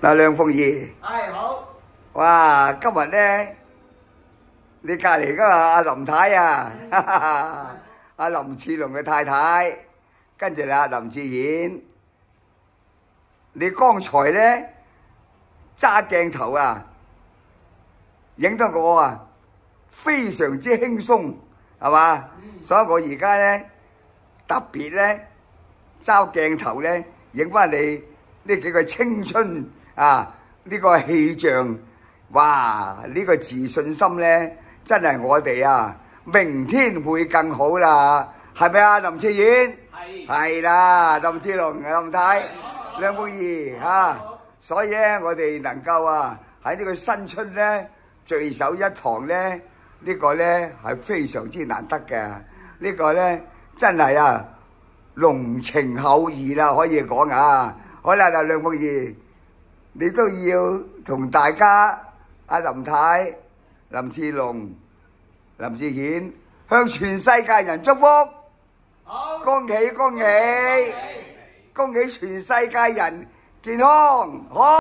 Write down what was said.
嗱，梁鳳儀， 好。 哇！今日咧，你隔離嗰個阿林太啊，阿林志龍嘅太太，跟住阿林志顯，你剛才咧揸鏡頭啊，影得我啊非常之輕鬆，係嘛？所以我而家咧特別咧揸鏡頭咧影翻你呢幾個青春啊，呢個氣象。哇！呢個自信心咧，真係我哋啊，明天會更好啦，係咪啊？林志遠係啦，林志龍、林太、梁鳳儀啊，所以咧，我哋能夠啊喺呢個新春咧聚首一堂咧，呢個咧係非常之難得嘅，呢個咧真係啊濃情厚誼啦，可以講啊。好啦，嗱，梁鳳儀，你都要同大家。阿林太、林志龍、林志顯向全世界人祝福，恭喜恭喜，恭喜全世界人健康好。